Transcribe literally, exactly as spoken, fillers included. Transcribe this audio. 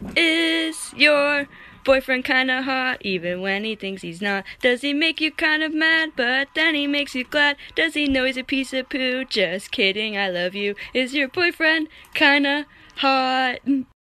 Is your boyfriend kinda hot, even when he thinks he's not? Does he make you kind of mad, but then he makes you glad? Does he know he's a piece of poo? Just kidding, I love you. Is your boyfriend kinda hot?